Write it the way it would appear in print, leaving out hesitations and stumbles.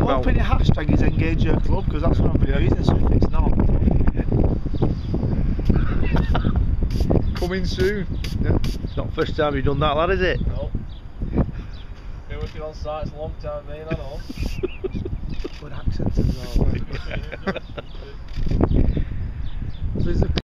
about... hoping the hashtag is engage your club, because that's what I'm using, so if it's not... Coming soon. Yeah. It's not the first time you've done that, lad, is it? No. Been working on sites a long time, mate, I know.